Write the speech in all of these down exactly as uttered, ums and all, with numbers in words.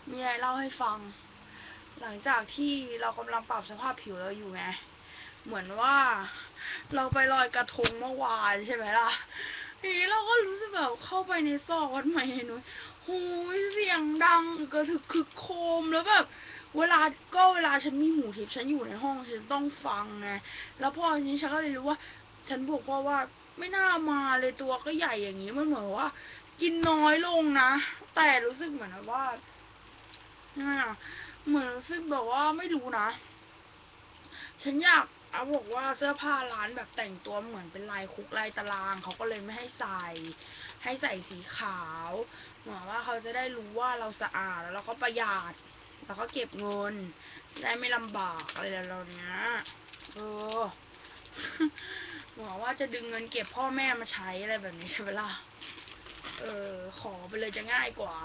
มีอะไรเล่าให้ฟัง หลังจากที่เรากำลังปรับสภาพผิวเราอยู่ไง เหมือนว่าเราไปลอยกระทงเมื่อวานใช่ไหมล่ะ ทีนี้เราก็รู้สึกแบบเข้าไปในซอกวัดใหม่หนูโหยเสียงดังกระทึกคึกโครมแล้วแบบเวลาก็เวลาฉันมีหูทิพย์ฉันอยู่ในห้องฉันต้องฟังไง แล้วพอทีนี้ฉันก็เลยรู้ว่า ฉันบอกพ่อว่าไม่น่ามาเลยตัวก็ใหญ่อย่างนี้มันเหมือนว่า กินน้อยลงนะ แต่รู้สึกเหมือนว่าเนี่ยเหมือนรู้สึกแบบว่าไม่รู้นะ ฉันอยากเอาบอกว่าเสื้อผ้าร้านแบบแต่งตัวเหมือนเป็นลายคุกลายตารางเขาก็เลยไม่ให้ใส่ ให้ใส่สีขาวเหมือนว่าเขาจะได้รู้ว่าเราสะอาดแล้วเราก็ประหยัดแล้วก็เก็บเงินได้ไม่ลำบากอะไรแบบนี้เออเหมือนว่าจะดึงเงินเก็บพ่อแม่มาใช้อะไรแบบนี้ใช่ไหมล่ะเออขอไปเลยจะง่ายกว่า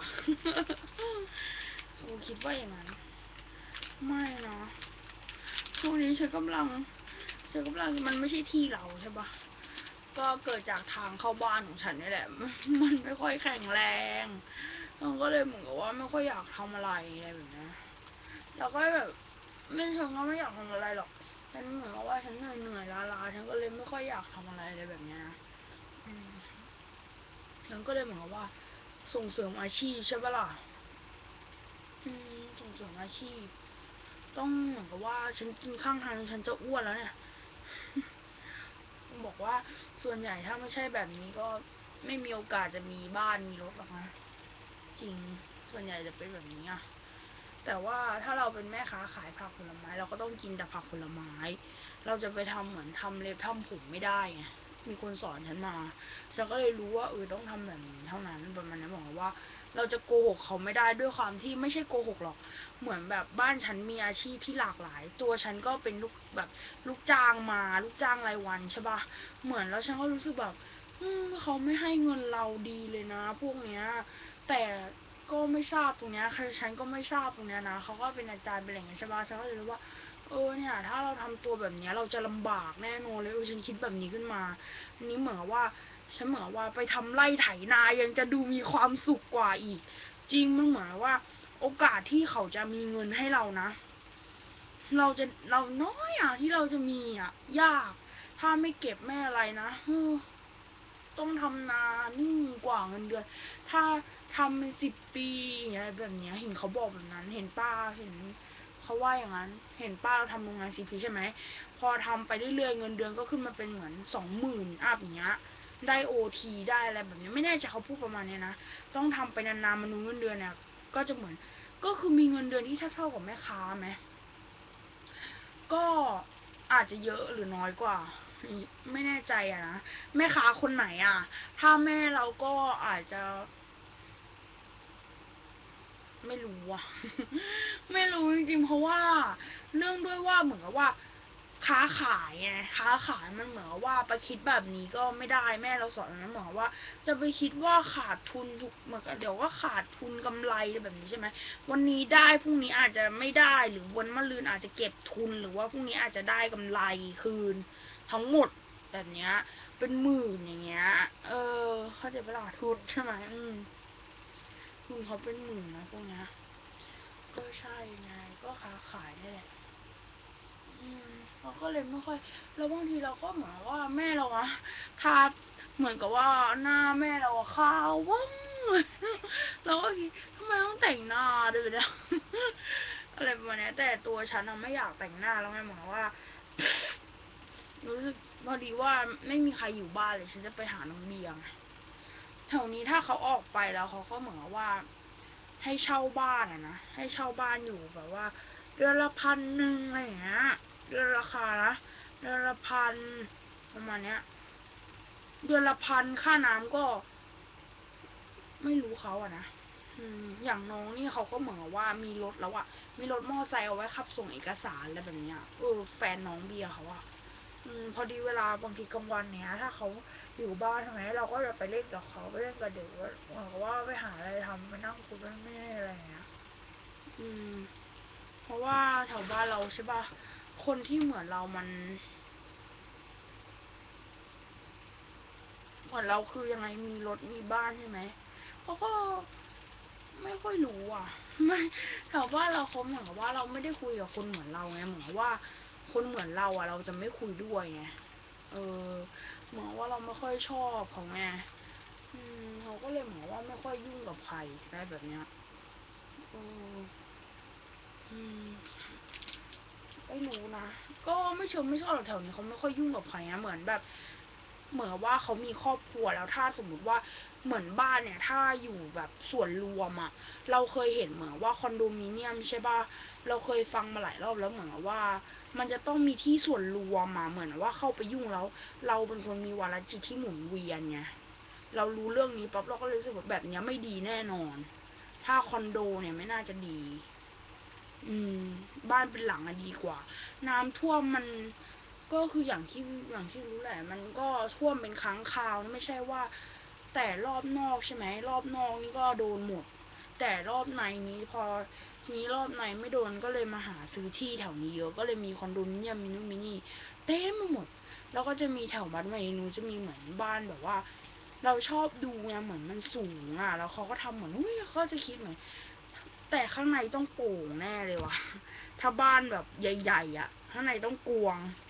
กูคิดว่าอย่างนั้นไม่นะช่วงนี้ฉันกำลังฉันกำลังมันไม่ใช่ที่เราใช่ปะก็เกิดจากทางเข้าบ้านของฉันนี่แหละมันไม่ค่อยแข็งแรงมันก็เลยเหมือนกับว่าไม่ค่อยอยากทำอะไรอะไรแบบนี้แล้วก็แบบไม่เชิงว่าไม่อยากทำอะไรหรอกฉันเหมือนกับว่าฉันเหนื่อยเหนื่อยล้าๆฉันก็เลยไม่ค่อยอยากทำอะไรอะไรแบบนี้นะฉันก็เลยเหมือนกับว่าส่งเสริมอาชีพใช่ปะล่ะอืมส่งเสริมอาชีพต้องเหมือนกับว่าฉันกินข้างทางฉันจะอ้วนแล้วเนี่ยบอกว่าส่วนใหญ่ถ้าไม่ใช่แบบนี้ก็ไม่มีโอกาสจะมีบ้านมีรถหรอกนะจริงส่วนใหญ่จะเป็นแบบนี้อะแต่ว่าถ้าเราเป็นแม่ค้าขายผักผลไม้เราก็ต้องกินแต่ผักผลไม้เราจะไปทำเหมือนทำเล็บทำผมไม่ได้ไงมีคนสอนฉันมาฉันก็เลยรู้ว่าเออต้องทำแบบนี้เท่านั้นประมาณนั้นบอกว่าเราจะโกหกเขาไม่ได้ด้วยความที่ไม่ใช่โกหกหรอกเหมือนแบบบ้านฉันมีอาชีพที่หลากหลายตัวฉันก็เป็นลูกแบบลูกจ้างมาลูกจ้างรายวันใช่ปะเหมือนแล้วฉันก็รู้สึกแบบเขาไม่ให้เงินเราดีเลยนะพวกเนี้ยแต่ก็ไม่ทราบตรงเนี้ยคือฉันก็ไม่ทราบตรงเนี้ยนะเขาก็เป็นอาจารย์เป็นอะไรอย่างเงี้ยใช่ปะฉันก็เลยรู้ว่าเออเนี่ยถ้าเราทำตัวแบบนี้เราจะลำบากแน่นอนเลยเออฉันคิดแบบนี้ขึ้นมาอันนี้เหมือนว่าฉันเหมือนว่าไปทำไร่ไถนายังจะดูมีความสุขกว่าอีกจริงมันเหมือนว่าโอกาสที่เขาจะมีเงินให้เรานะเราจะเราน้อยอ่ะที่เราจะมีอ่ะยากถ้าไม่เก็บแม่อะไรนะต้องทำนานิ่งกว่าเงินเดือนถ้าทำเป็นสิบปีอะไรแบบนี้เห็นเขาบอกแบบนั้นเห็นป้าเห็นเขาว่าอย่างนั้นเห็นป้าเราทำโรงงานซีพีใช่ไหมพอทำไปเรื่อยๆเงินเดือนก็ขึ้นมาเป็นเหมือนสองหมื่นอัพอย่างเงี้ยได้โอทีได้อะไรแบบนี้ไม่แน่ใจเขาพูดประมาณนี้นะต้องทำไปนานๆมนุษย์เงินเดือนเนี่ยก็จะเหมือนก็คือมีเงินเดือนที่เท่าๆกับแม่ค้าไหมก็อาจจะเยอะหรือน้อยกว่าไม่แน่ใจอะนะแม่ค้าคนไหนอะถ้าแม่เราก็อาจจะไม่รู้อะไม่รู้จริงๆเพราะว่าเนื่องด้วยว่าเหมือนกับว่าค้าขายไงค้าขายมันเหมือนว่าไปคิดแบบนี้ก็ไม่ได้แม่เราสอนนะเหมือนว่าจะไปคิดว่าขาดทุนทุกเหมือนกับเดี๋ยวก็ขาดทุนกำไรแบบนี้ใช่ไหมวันนี้ได้พรุ่งนี้อาจจะไม่ได้หรือวันมะรืนอาจจะเก็บทุนหรือว่าพรุ่งนี้อาจจะได้กำไรคืนทั้งหมดแบบเนี้ยเป็นหมื่นอย่างเงี้ยเออเขาจะไปลาทุนใช่ไหมอืมทุนเขาเป็นหมื่นนะพวกเนี้ยก็ใช่ไงก็ค้าขายนี่แหละอืมเราก็เลยไม่ค่อยแล้วบางทีเราก็เหมือนว่าแม่เราอะทาเหมือนกับว่าหน้าแม่เราขาวว่องเราก็คิดทำไมต้องแต่งหน้าด้วยเนี่ยอะไรประมาณนี้แต่ตัวฉันอะไม่อยากแต่งหน้าแล้วไงเหมือนว่ารู้สึกพอดีว่าไม่มีใครอยู่บ้านเลยฉันจะไปหาน้องเบียงแถวนี้ถ้าเขาออกไปแล้วเขาก็เหมือนว่าให้เช่าบ้านอะนะให้เช่าบ้านอยู่แบบว่าเดือนละพันหนึ่งอะไรอย่างเงี้ยเดือนราคานะเดือนละพันประมาณเนี้ยเดือนละพันค่าน้ำก็ไม่รู้เขาอะนะอืมอย่างน้องนี่เขาก็เหมือนว่ามีรถแล้วอะมีรถมอเตอร์ไซค์เอาไว้ขับส่งเอกสารอะไรแบบเนี้ยเออแฟนน้องเบียร์เขาอะอืมพอดีเวลาบางทีกลางวันเนี้ยถ้าเขาอยู่บ้านทำไมเราก็จะไปเล่นกับเขาไปเล่นกับเด็กว่าเหมือนกับว่าไปหาอะไรทำไปนั่งคุยกันไม่ได้อะไรอย่างเงี้ยอืมเพราะว่าแถวบ้านเราใช่ป่ะคนที่เหมือนเรามันเหมือนเราคือยังไงมีรถมีบ้านใช่ไหมเขาก็ไม่ค่อยรู้อ่ะไม่แถวบ้านเราเขาเหมือนกับว่าเราไม่ได้คุยกับคนเหมือนเราไงเหมือนกับว่าคนเหมือนเราอะเราจะไม่คุยด้วยไงเออเหมือนว่าเราไม่ค่อยชอบเขาไงอืมเขาก็เลยเหมือนว่าไม่ค่อยยุ่งกับใครได้แบบเนี้ยเอออืมไม่รู้นะก็ไม่เชิงไม่ชอบหรอกแถวนี้เขาไม่ค่อยยุ่งกับใครนะเหมือนแบบเหมือนว่าเขามีครอบครัวแล้วถ้าสมมุติว่าเหมือนบ้านเนี่ยถ้าอยู่แบบส่วนรวมอะเราเคยเห็นเหมือนว่าคอนโดมิเนียมใช่ป่ะเราเคยฟังมาหลายรอบแล้วเหมือนว่ามันจะต้องมีที่ส่วนรวมมาเหมือนว่าเข้าไปยุ่งแล้วเราเป็นคนมีวาระจิตที่หมุนเวียนไงเรารู้เรื่องนี้ปั๊บเราก็เลยรู้สึกว่าแบบนี้ไม่ดีแน่นอนถ้าคอนโดเนี่ยไม่น่าจะดี อืมบ้านเป็นหลังอะดีกว่าน้ำท่วมมันก็คืออย่างที่อย่างที่รู้แหละมันก็ท่วมเป็นครั้งคราวนะไม่ใช่ว่าแต่รอบนอกใช่ไหมรอบนอกนี่ก็โดนหมดแต่รอบในนี้พอทีนี้รอบในไม่โดนก็เลยมาหาซื้อที่แถวนี้เยอะก็เลยมีคอนโดมิเนียมมินิมินี่เต็มไปหมดแล้วก็จะมีแถวบ้านใหม่นู้จะมีเหมือนบ้านแบบว่าเราชอบดูไงเหมือนมันสูงอ่ะแล้วเขาก็ทำเหมือนอุ้ยเขาจะคิดเหมือน แต่ข้างในต้องโป่งแน่เลยวะถ้าบ้านแบบใหญ่ๆอ่ะข้างในต้องกวาง